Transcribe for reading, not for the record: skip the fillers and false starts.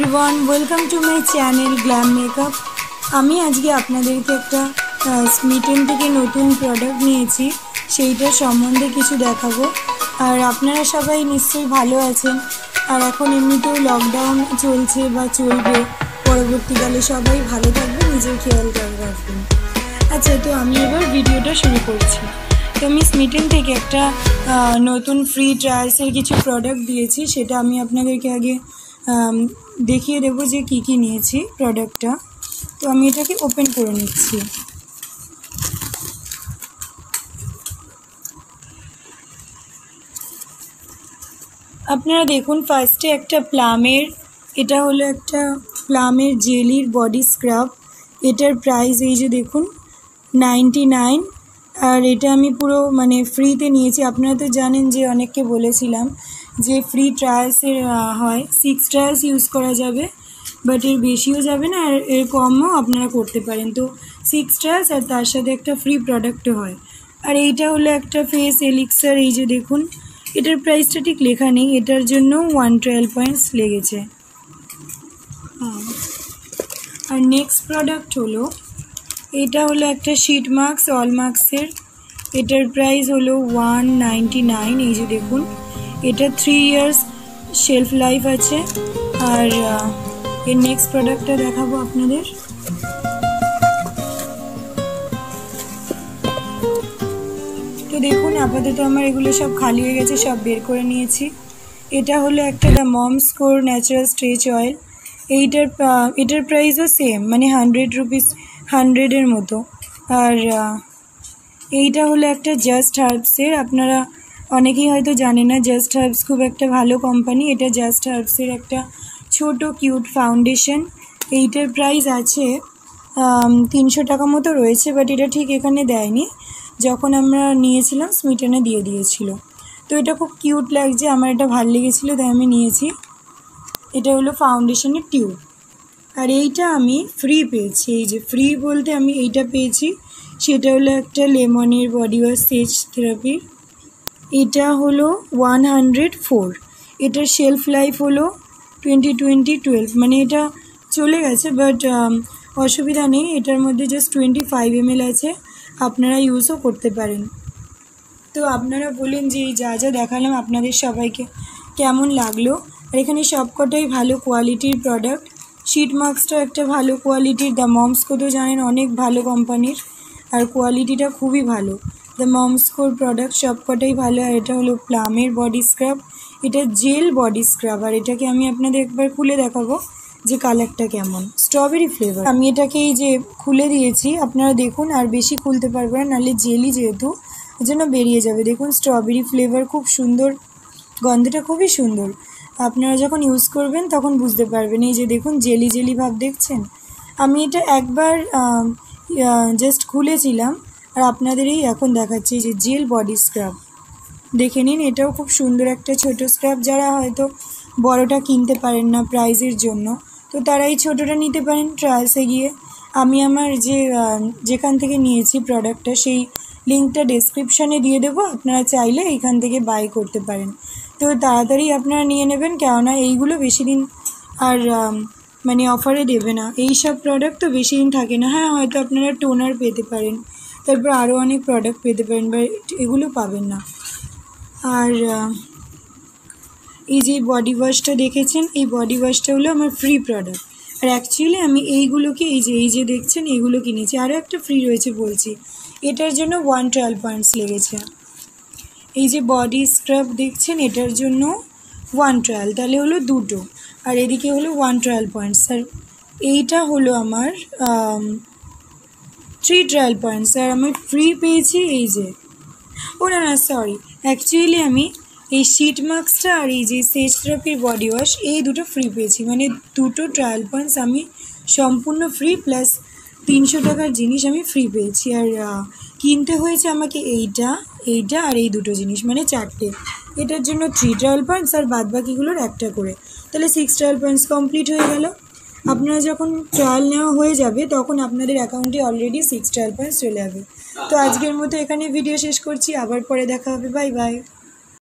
Everyone welcome to my channel glam makeup. আমি আজকে আপনাদেরকে একটা স্মিটেন থেকে নতুন প্রোডাক্ট নিয়েছি, সেইটার সম্বন্ধে কিছু দেখাবো। আর আপনারা সবাই নিশ্চয়ই ভালো আছেন। আর এখন এমনিতেও লকডাউন চলছে বা চলবে, পরবর্তীকালে সবাই ভালো থাকবে, নিজের খেয়াল রাখবেন। আচ্ছা, তো আমি এবার ভিডিওটা শুরু করছি। তো আমি স্মিটেন থেকে একটা নতুন ফ্রি ট্রায়ালসের কিছু প্রোডাক্ট দিয়েছি, সেটা আমি আপনাদেরকে আগে দেখিয়ে দেবো যে কী কী নিয়েছি প্রোডাক্টটা। তো আমি এটাকে ওপেন করে নিচ্ছি। আপনারা দেখুন, ফার্স্টে একটা প্লামের, এটা হলো একটা প্লামের জেলির বডি স্ক্রাব। এটার প্রাইস এই যে দেখুন 99। আর এটা আমি পুরো ফ্রিতে নিয়েছি। আপনারা তো জানেন যে অনেককে বলেছিলাম যে ফ্রি ট্রায়ালসের হয় 6 ট্রায়ালস ইউজ করা যাবে, বাট এর বেশিও যাবে না আর এর কমও আপনারা করতে পারেন। তো 6 ট্রায়ালস আর তার সাথে একটা ফ্রি প্রোডাক্টও হয়। আর এইটা হলো একটা ফেস এলিক্সার। এই যে দেখুন, এটার প্রাইসটা ঠিক লেখা নেই, এটার জন্য 1 ট্রায়াল পয়েন্টস লেগেছে। আর নেক্সট প্রোডাক্ট হলো, এটা হলো একটা শিট মাস্ক অল মাস্কের। এটার প্রাইস হলো 199। এই যে দেখুন, এটা 3 ইয়ার্স শেলফ লাইফ আছে। আর এর নেক্সট প্রোডাক্টটা দেখাবো আপনাদের। তো দেখুন, আপাতত আমার এগুলো সব খালি হয়ে গেছে, সব বের করে নিয়েছি। এটা হলো একটা the mom's core natural stretch oil. এটার প্রাইসও সেম, 100 রুপিস, 100-এর মতো। আর এইটা হলো একটা জাস্ট হার্বসের। আপনারা অনেকেই হয়তো জানে না, জাস্ট হার্বস খুব একটা ভালো কোম্পানি। এটা জাস্ট হার্বসের একটা ছোট কিউট ফাউন্ডেশন। এইটার প্রাইস আছে 300 টাকা মতো রয়েছে, বাট এটা ঠিক এখানে দেয়নি, যখন আমরা নিয়েছিলাম স্মিটেনে দিয়ে দিয়েছিল। তো এটা খুব কিউট লাগছে, আমার এটা ভালো লেগেছিলো, তাই আমি নিয়েছি। এটা হলো ফাউন্ডেশনের টিউব। আর এইটা আমি ফ্রি পেয়েছি। এই যে ফ্রি বলতে আমি এইটা পেয়েছি, সেটা হলো একটা লেমনের বডি ওয়াশ সেজ থেরাপি। এটা হলো 104। এটার শেলফ লাইফ হলো 2012। এটা চলে গেছে, বাট অসুবিধা নেই, এটার মধ্যে জাস্ট 25 ml আছে, আপনারা ইউজও করতে পারেন। তো আপনারা বলেন যে যা যা দেখালাম আপনাদের সবাইকে কেমন লাগলো। আর এখানে সবকটাই ভালো কোয়ালিটির প্রোডাক্ট। শিট মাস্কটা একটা ভালো কোয়ালিটির, দ্য মমস্কো তো জানেন অনেক ভালো কোম্পানির, আর কোয়ালিটিটা খুবই ভালো। দ্য মমস্কোর প্রোডাক্ট সবকটাই ভালো। আর এটা হলো প্লামের বডি স্ক্রাব, এটা জেল বডি স্ক্রাব। আর এটাকে আমি আপনাদের একবার খুলে দেখাবো যে কালারটা কেমন, স্ট্রবেরি ফ্লেভার। আমি এটাকে এই যে খুলে দিয়েছি, আপনারা দেখুন, আর বেশি খুলতে পারবো না, নাহলে জেলি যেহেতু, ওই জন্য বেরিয়ে যাবে। দেখুন, স্ট্রবেরি ফ্লেভার, খুব সুন্দর গন্ধটা, খুবই সুন্দর। আপনারা যখন ইউজ করবেন তখন বুঝতে পারবেন। এই যে দেখুন, জেলি জেলি ভাব দেখছেন। আমি এটা একবার জাস্ট খুলেছিলাম, আর আপনাদেরই এখন দেখাচ্ছি যে জেল বডি স্ক্রাব, দেখে নিন। এটাও খুব সুন্দর একটা ছোট স্ক্রাব। যারা হয়তো বড়টা কিনতে পারেন না প্রাইজের জন্য, তো তারা এই ছোটোটা নিতে পারেন ট্রায়ালসে গিয়ে। আমি আমার যেখান থেকে নিয়েছি প্রোডাক্টটা, সেই লিঙ্কটা ডেসক্রিপশানে দিয়ে দেবো, আপনারা চাইলে এইখান থেকে বাই করতে পারেন। তো তাড়াতাড়ি আপনারা নিয়ে নেবেন, কেননা এইগুলো বেশি দিন আর অফারে দেবে না। এই সব প্রোডাক্ট তো বেশি দিন থাকে না। হ্যাঁ, হয়তো আপনারা টোনার পেতে পারেন, তারপর আরও অনেক প্রোডাক্ট পেতে পারেন, বা এগুলো পাবেন না। আর এই যে বডি ওয়াশটা দেখেছেন, এই বডি ওয়াশটা হলো আমার ফ্রি প্রোডাক্ট। আর অ্যাকচুয়ালি আমি এইগুলোকে এই যে দেখছেন, এইগুলো কিনেছি। আরও একটা ফ্রি রয়েছে বলছি, এটার জন্য 1 ট্রায়াল পয়েন্টস লেগেছে। এই যে বডি স্ক্রাব দেখছেন, এটার জন্য 1 ট্রায়াল, তাহলে হলো 2টো। আর এদিকে হলো 1 ট্রায়াল পয়েন্টস। আর এইটা হলো আমার 3 ট্রায়াল পয়েন্টস। আর আমি ফ্রি পেয়েছি এই যে, না সরি, অ্যাকচুয়ালি আমি এই শিট মাস্কটা আর এই যে সেজ থেরাপির বডি ওয়াশ, এই দুটো ফ্রি পেয়েছি। 2টো ট্রায়াল পয়েন্টস আমি সম্পূর্ণ ফ্রি, প্লাস 300 টাকার জিনিস আমি ফ্রি পেয়েছি। আর কিনতে হয়েছে আমাকে এইটা আর এই দুটো জিনিস, 4টে। এটার জন্য 3 ট্রায়াল পয়েন্টস, আর বাদবাকিগুলোর একটা করে, তাহলে 6 ট্রায়াল পয়েন্টস কমপ্লিট হয়ে গেল। আপনারা যখন ট্রায়াল নেওয়া হয়ে যাবে, তখন আপনাদের অ্যাকাউন্টে অলরেডি 6 ট্রায়াল পয়েন্টস চলে যাবে। তো আজকের মতো এখানে ভিডিও শেষ করছি, আবার পরে দেখা হবে, বাই বাই।